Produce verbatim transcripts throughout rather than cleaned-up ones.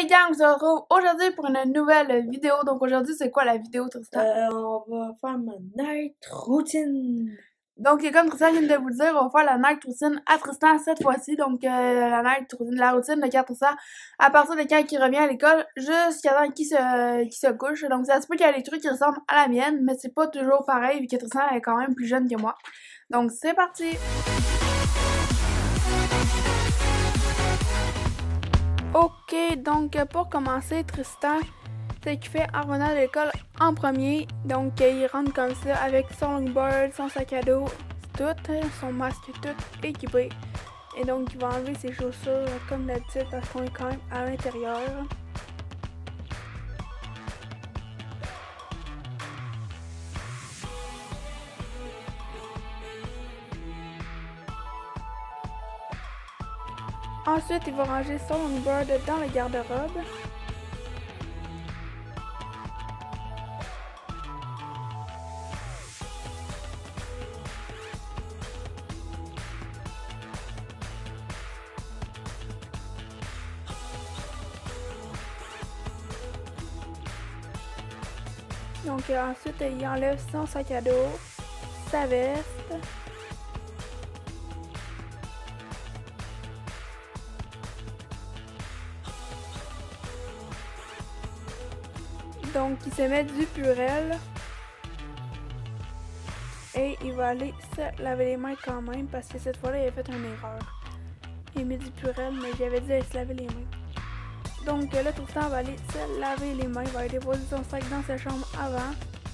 gang, on se retrouve aujourd'hui pour une nouvelle vidéo. Donc aujourd'hui, c'est quoi la vidéo, Tristan? Euh, on va faire ma night routine. Donc comme Tristan vient de vous le dire, on va faire la night routine à Tristan cette fois-ci. Donc euh, la night routine, la routine de quand Tristan, à partir de quand il revient à l'école jusqu'à temps qu'il se, qu'il se couche. Donc ça se peut qu'il y a des trucs qui ressemblent à la mienne, mais c'est pas toujours pareil vu que Tristan est quand même plus jeune que moi. Donc c'est parti! Ok, donc pour commencer, Tristan, c'est qu'il fait en revenant de l'école en premier. Donc il rentre comme ça avec son longboard, son sac à dos, tout, son masque tout équipé. Et donc il va enlever ses chaussures comme d'habitude parce qu'on est quand même à l'intérieur. Ensuite, il va ranger son longboard dans le garde-robe. Donc euh, ensuite, il enlève son sac à dos, sa veste. Donc il se met du Purell. Et il va aller se laver les mains quand même parce que cette fois-là, il a fait une erreur. Il a mis du Purell, mais j'avais dit de se laver les mains. Donc là, Tristan va aller se laver les mains. Il va aller déposer son sac dans sa chambre avant.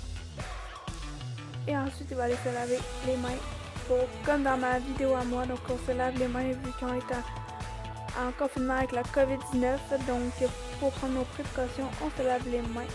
Et ensuite, il va aller se laver les mains. Pour, comme dans ma vidéo à moi, donc on se lave les mains vu qu'on est en, en confinement avec la COVID dix-neuf. Donc pour prendre nos précautions, on se lave les mains.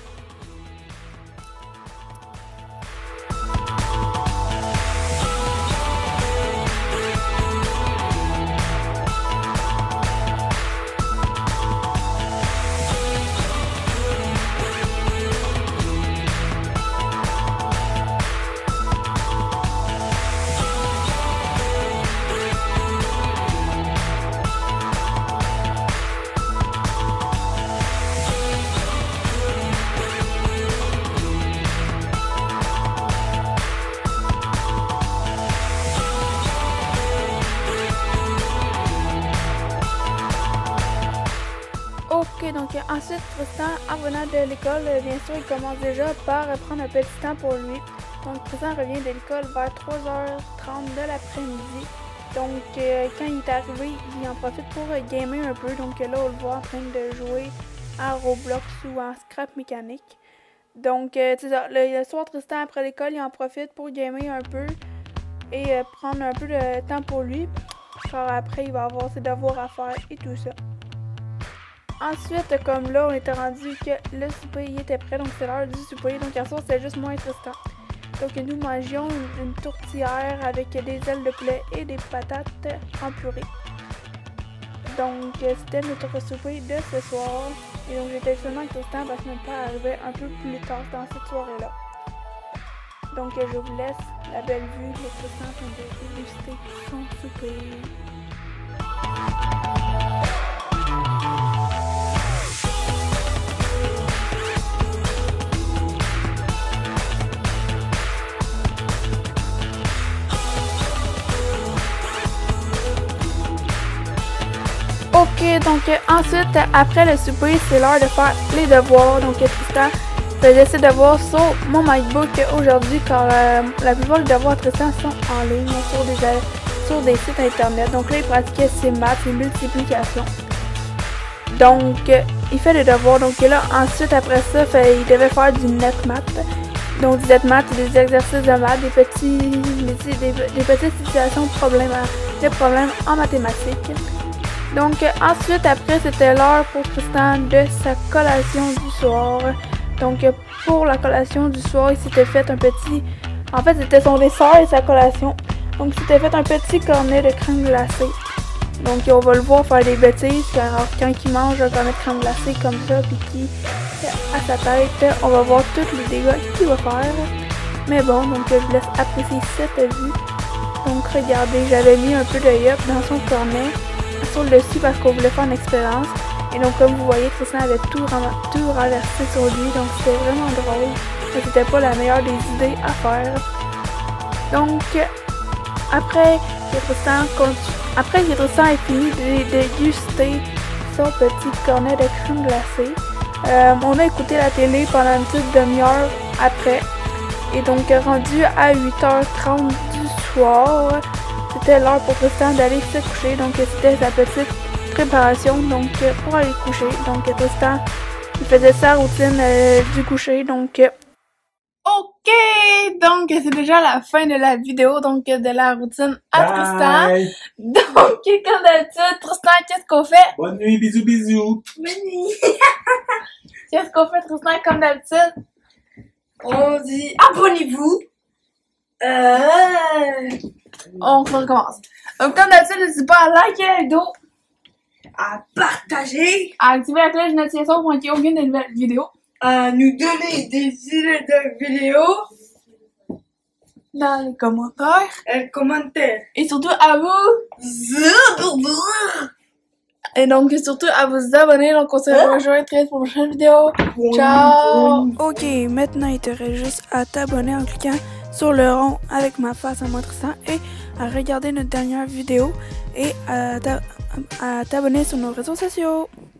Ok, donc ensuite, Tristan, en revenant de l'école, bien sûr, il commence déjà par prendre un petit temps pour lui. Donc, Tristan revient de l'école vers trois heures trente de l'après-midi. Donc, euh, quand il est arrivé, il en profite pour euh, gamer un peu. Donc, là, on le voit en train de jouer à Roblox ou en scrap mécanique. Donc, euh, c'est ça, le, le soir, Tristan, après l'école, il en profite pour gamer un peu et euh, prendre un peu de temps pour lui. Car après, il va avoir ses devoirs à faire et tout ça. Ensuite, comme là, on était rendu que le souper il était prêt, donc c'est l'heure du souper. Donc, hier soir, c'était juste moi et Tristan. Donc, nous mangions une, une tourtière avec des ailes de poulet et des patates en purée. Donc, c'était notre souper de ce soir. Et donc, j'étais seulement avec Tristan parce que notre père arrivait un peu plus tard dans cette soirée-là. Donc, je vous laisse la belle vue de Tristan en train de déguster son souper. Ok, donc euh, ensuite, après le souper, c'est l'heure de faire les devoirs. Donc Tristan faisait ses devoirs sur mon MacBook aujourd'hui car euh, la plupart des devoirs de Tristan sont en ligne sur des, sur des sites internet. Donc là, il pratiquait ses maths, ses multiplications. Donc, euh, il fait les devoirs. Donc là, ensuite, après ça, fait, il devait faire du NetMath. Donc du NetMath, des exercices de maths, des petits, des, des, des petites situations, de problèmes, des problèmes en mathématiques. Donc euh, ensuite, après, c'était l'heure pour Tristan de sa collation du soir. Donc euh, pour la collation du soir, il s'était fait un petit... En fait, c'était son dessert et sa collation. Donc il s'était fait un petit cornet de crème glacée. Donc on va le voir faire des bêtises. Car quand il mange un cornet de crème glacée comme ça, puis qu'il à sa tête, on va voir tous les dégâts qu'il va faire. Mais bon, donc je vous laisse apprécier cette vue. Donc regardez, j'avais mis un peu de yup dans son cornet sur le dessus parce qu'on voulait faire une expérience. Et donc comme vous voyez, Tristan avait tout, tout renversé sur lui, donc c'était vraiment drôle. Mais c'était pas la meilleure des idées à faire. Donc après que Tristan, après que Tristan ait fini de déguster son petit cornet de crème glacée, euh, on a écouté la télé pendant une petite demi-heure après. Et donc rendu à huit heures trente du soir, c'était l'heure pour Tristan d'aller se coucher. Donc c'était sa petite préparation donc pour aller coucher. Donc Tristan il faisait sa routine euh, du coucher. Donc euh, ok, donc c'est déjà la fin de la vidéo donc de la routine à Bye. Tristan. Donc comme d'habitude, Tristan, qu'est-ce qu'on fait? Bonne nuit, bisous bisous. Bonne nuit. Qu'est-ce qu'on fait Tristan comme d'habitude? On dit abonnez-vous. Euh... On recommence. Donc comme d'habitude, n'hésitez pas à liker la vidéo, à partager, à activer la cloche de notification pour qu'il n'y ait aucune de nouvelles vidéos, à nous donner des idées de vidéos dans les commentaires, et commentaires. Et surtout à vous. Et donc surtout à vous abonner. Donc on se rejoint très pour la prochaine vidéo. Ciao. Ok, maintenant il te reste juste à t'abonner en cliquant sur le rond avec ma face à moi Tristan et à regarder notre dernière vidéo et à t'abonner sur nos réseaux sociaux.